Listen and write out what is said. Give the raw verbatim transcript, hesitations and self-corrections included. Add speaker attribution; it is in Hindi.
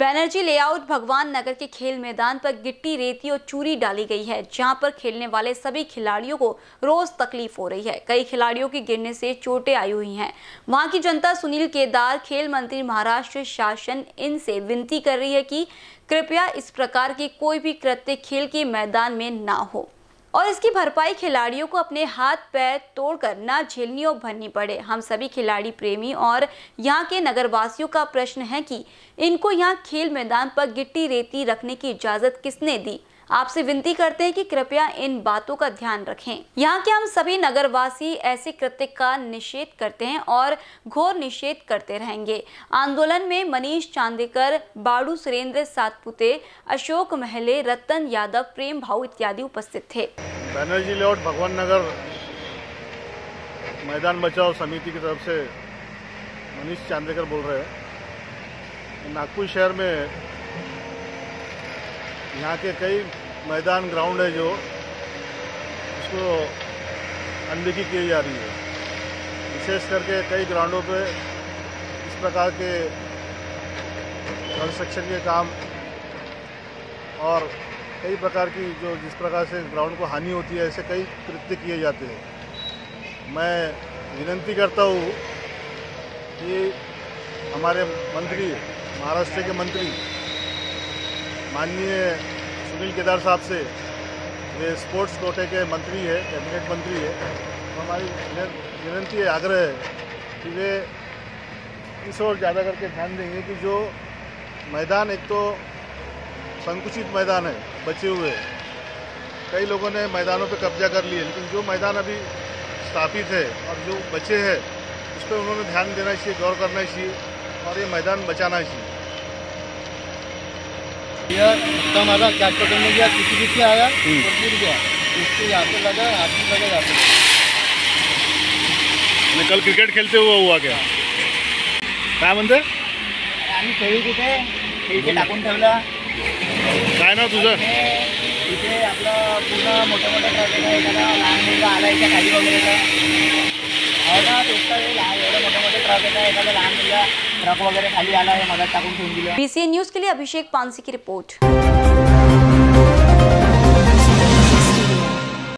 Speaker 1: बैनर्जी लेआउट भगवान नगर के खेल मैदान पर गिट्टी, रेती और चूरी डाली गई है, जहां पर खेलने वाले सभी खिलाड़ियों को रोज तकलीफ हो रही है। कई खिलाड़ियों की गिरने से चोटें आई हुई हैं। वहां की जनता सुनील केदार, खेल मंत्री, महाराष्ट्र शासन इनसे विनती कर रही है कि कृपया इस प्रकार के कोई भी कृत्य खेल के मैदान में ना हो और इसकी भरपाई खिलाड़ियों को अपने हाथ पैर तोड़कर ना झेलनी और भरनी पड़े। हम सभी खिलाड़ी प्रेमी और यहाँ के नगरवासियों का प्रश्न है कि इनको यहाँ खेल मैदान पर गिट्टी रेती रखने की इजाजत किसने दी। आपसे विनती करते हैं कि कृपया इन बातों का ध्यान रखें। यहाँ के हम सभी नगरवासी ऐसे कृत्य का निषेध करते हैं और घोर निषेध करते रहेंगे। आंदोलन में मनीष चांदेकर, बाड़ू सुरेंद्र सातपुते, अशोक महले, रतन यादव, प्रेम भाऊ इत्यादि उपस्थित थे।
Speaker 2: बैनर्जी लेआउट भगवान नगर मैदान बचाओ समिति की तरफ से मनीष चांदेकर बोल रहे हैं। नागपुर शहर में यहाँ के कई मैदान ग्राउंड है जो उसको अनदेखी की जा रही है। विशेष करके कई ग्राउंडों पे इस प्रकार के कंस्ट्रक्शन के काम और कई प्रकार की जो जिस प्रकार से ग्राउंड को हानि होती है, ऐसे कई कृत्य किए जाते हैं। मैं विनती करता हूँ कि हमारे मंत्री, महाराष्ट्र के मंत्री माननीय सुनील केदार साहब से, वे स्पोर्ट्स कोटे के मंत्री है, कैबिनेट मंत्री है, तो हमारी विनती है, आग्रह है कि वे इस ओर ज़्यादा करके ध्यान देंगे कि जो मैदान, एक तो संकुचित मैदान है, बचे हुए कई लोगों ने मैदानों पे कब्जा कर लिए, लेकिन जो मैदान अभी स्थापित है और जो बचे हैं उस पर उन्होंने ध्यान देना चाहिए, गौर करना चाहिए और ये मैदान बचाना चाहिए।
Speaker 3: यह तो हमारा कैच पकड़ने गया, किसी किसी आया और गिर गया, इसके यहाँ पे लगा, हाथ में लगा जाते।
Speaker 2: कल क्रिकेट खेलते हुआ हुआ क्या काय म्हणते?
Speaker 3: आम्ही खेळी तिथे इथे टाकून ठेवला।
Speaker 2: काय ना तुझं?
Speaker 3: इथे आपलं पूर्ण मोठ्या मोठ्या ट्रक आहे, एखादा लहान मुलगा आला इथे खाली वगैरे हो ना, तेच लहान एवढे मोठे मोठे ट्रक येतात, एखादा लहान मुलगा ट्रक वगैरे खाली आला आहे, मदत टाकून ठेवून दिलं।
Speaker 1: बीसीएन न्यूज के लिए अभिषेक पानसी की रिपोर्ट।